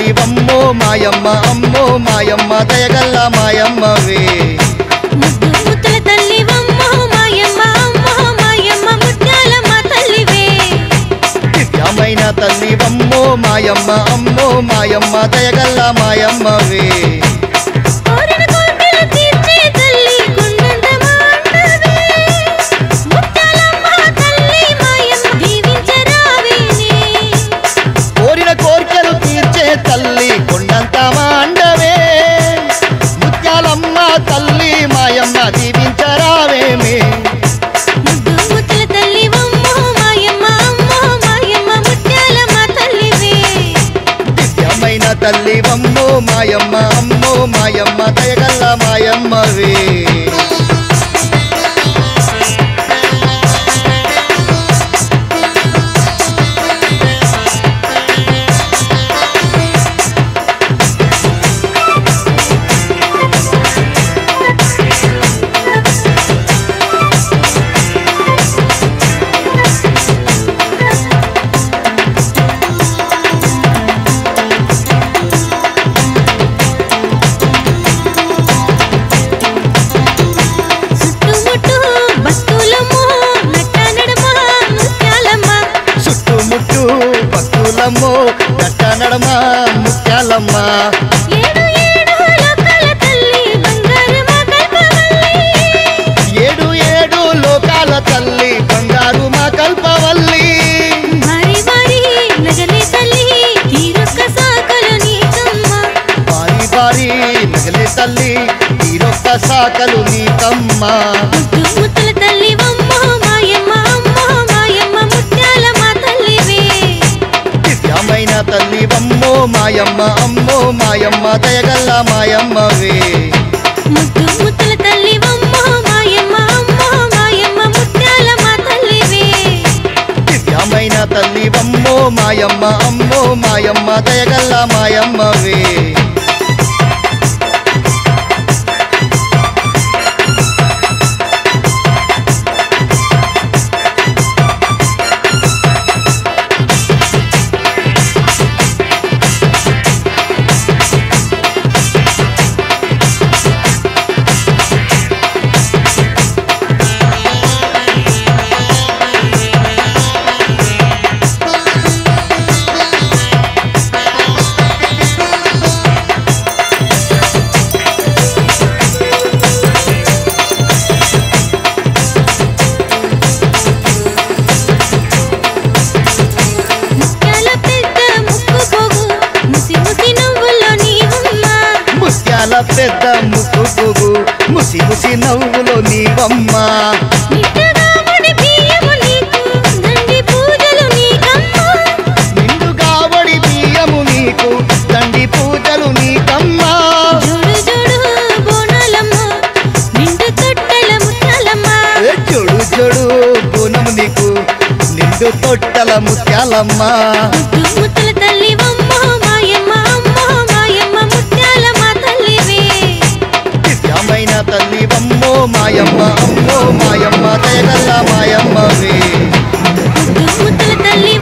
తల్లివమ్మో మాయమ్మ అమ్మో మాయమ్మ దయగల్ల మాయమ్మవే ముద్దుల తల్లివమ్మో మాయమ్మ అమ్మో మాయమ్మ ముత్యాలమ్మ తల్లివే దివ్యమైన తల్లివమ్మో మాయమ్మ అమ్మో మాయమ్మ దయగల్ల మాయమ్మవే తల్లి కొండంత మాండవే ముత్యాలమ్మ తల్లి మాయమ్మ దీవించరావేమే ముద్దుల తల్లివమ్మో మాయమ్మ అమ్మో మాయమ్మ ముత్యాలమ్మ తల్లివే దివ్యమైన తల్లివమ్మో మాయమ్మ అమ్మో మాయమ్మ దయగల్ల మాయమ్మవే నట్ట నడమ ముత్యాలమ్మ ఏడు ఏడు లోకాల తల్లి బంగారు మా కల్పవల్లి భారీ భారీ నగలే తల్లి తీరొక్క సాకలు నీకమ్మ తల్లివమ్మో మాయమ్మ అమ్మో మాయమ్మ దయగల్ల మాయమ్మవే ముద్దుల తల్లివమ్మో మాయమ్మ అమ్మో మాయమ్మ ముత్యాలమ్మ తల్లివే దివ్యమైన తల్లివమ్మో మాయమ్మ అమ్మో మాయమ్మ దయగల్ల మాయమ్మవే పెద్ద ముక్కు పొగు ముసి ముసి నవ్వులో నీవమ్మ నిండుగా వడి బియ్యము నీకు దండి పూజలు నీకమ్మ జోడు జోడు బోనము నీకు నిండు తొట్టల ముత్యాలమ్మ తల్లివమ్మో మాయమ్మ అమ్మో మాయమ్మ దయగల్ల మాయమ్మవే తల్లి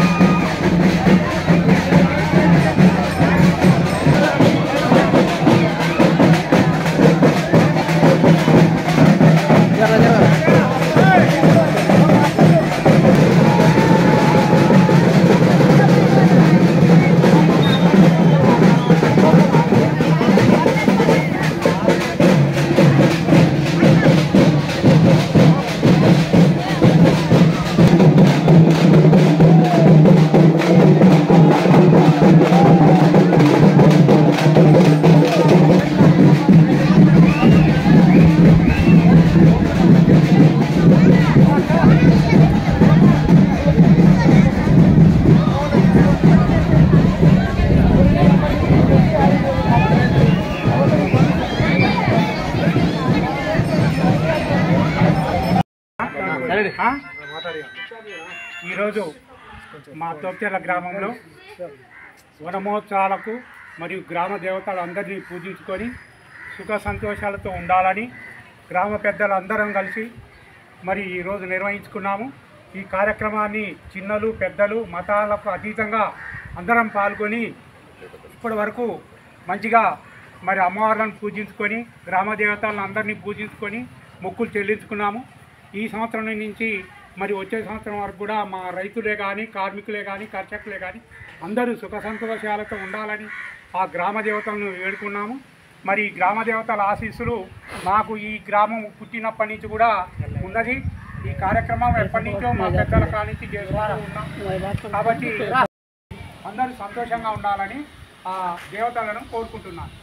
ఈరోజు మా తోప్చెర్ల గ్రామంలో వనమహోత్సవాలకు మరియు గ్రామ దేవతలందరినీ పూజించుకొని సుఖ సంతోషాలతో ఉండాలని గ్రామ పెద్దలందరం కలిసి మరి ఈరోజు నిర్వహించుకున్నాము. ఈ కార్యక్రమాన్ని చిన్నలు పెద్దలు మతాలకు అతీతంగా అందరం పాల్గొని ఇప్పటి వరకు మంచిగా మరి అమ్మవార్లను పూజించుకొని గ్రామ దేవతలను అందరినీ పూజించుకొని మొక్కులు చెల్లించుకున్నాము. ఈ సంవత్సరం నుంచి మరి వచ్చే సంవత్సరం వరకు కూడా మా రైతులే కానీ కార్మికులే కానీ కర్షకులే కానీ అందరూ సుఖ సంతోషాలతో ఉండాలని ఆ గ్రామ దేవతలను వేడుకున్నాము. మరి గ్రామ దేవతల ఆశీస్సులు మాకు ఈ గ్రామం పుట్టినప్పటి నుంచి కూడా ఉన్నది. ఈ కార్యక్రమం ఎప్పటి నుంచో మా పెద్దల కానించి చేసుకుంటూ ఉన్నాం. కాబట్టి అందరూ సంతోషంగా ఉండాలని ఆ దేవతలను కోరుకుంటున్నాను.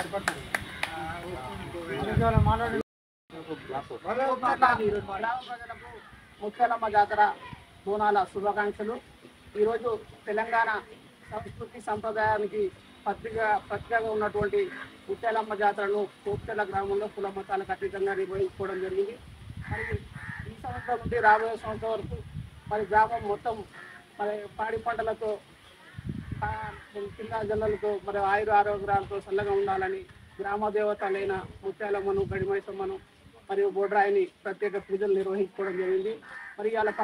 ముత్యాలమ్మ జాతర బోనాల శుభాకాంక్షలు. ఈరోజు తెలంగాణ సంస్కృతి సంప్రదాయానికి పత్రికగా ఉన్నటువంటి ముత్యాలమ్మ జాతరను కోప్తెల గ్రామంలో కుల మతాలకు అతీతంగా నిర్వహించుకోవడం జరిగింది. మరి ఈ సంవత్సరం నుండి రాబోయే సంవత్సరం వరకు మరి గ్రామం మొత్తం మరి పాడి పంటలతో చిన్న జల్లలతో మరి ఆరోగ్యాలతో చల్లగా ఉండాలని గ్రామ దేవతలైన ముత్యాలమ్మను గడిమైసమ్మను మరియు బోడ్రాయిని ప్రత్యేక పూజలు నిర్వహించుకోవడం జరిగింది. మరి ఇలా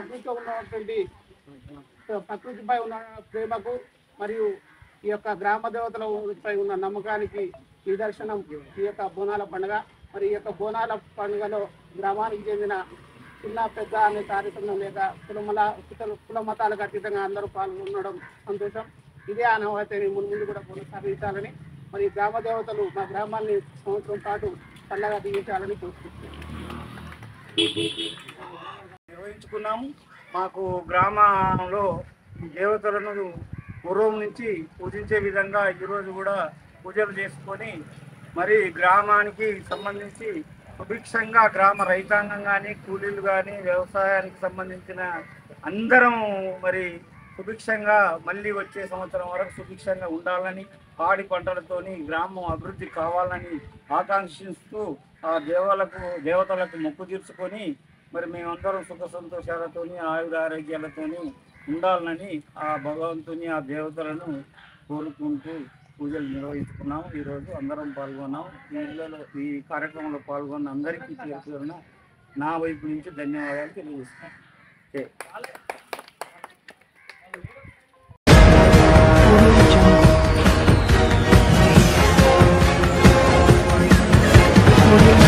ప్రకృతిపై ఉన్న ప్రేమకు మరియు ఈ యొక్క గ్రామ దేవతలపై ఉన్న నమ్మకానికి నిదర్శనం ఈ యొక్క బోనాల పండుగ. మరి ఈ యొక్క బోనాల పండుగలో గ్రామానికి చెందిన చిన్న పెద్ద అనే తారతమ్యం లేక కుల మతాలకు అతీతంగా అందరూ పాల్గొనడం సంతోషం. ఇదే ఆనవాయితీని ముందు కూడా కొనసాగించాలని మరి గ్రామ దేవతలు మా గ్రామాన్ని సంవత్సరం పాటు చల్లగా దీవించాలని కోరుకుంటున్నాం. నిర్వహించుకున్నాము. మాకు గ్రామంలో దేవతలను పూర్వం నుంచి పూజించే విధంగా ఈరోజు కూడా పూజలు చేసుకొని మరి గ్రామానికి సంబంధించి సుభిక్షంగా గ్రామ రైతాంగం కానీ కూలీలు కానీ వ్యవసాయానికి సంబంధించిన అందరం మరి సుభిక్షంగా మళ్ళీ వచ్చే సంవత్సరం వరకు సుభిక్షంగా ఉండాలని పాడి పంటలతోని గ్రామం అభివృద్ధి కావాలని ఆకాంక్షిస్తూ ఆ దేవతలకు మొక్కు తీర్చుకొని మరి మేమందరం సుఖ సంతోషాలతోని ఆయురారోగ్యాలతోని ఉండాలని ఆ భగవంతుని ఆ దేవతలను కోరుకుంటూ పూజలు నిర్వహించుకున్నాము. ఈరోజు అందరం పాల్గొన్నాము. ఈ కార్యక్రమంలో పాల్గొన్న అందరికీ పేరున నా వైపు నుంచి ధన్యవాదాలు తెలియజేస్తున్నాను.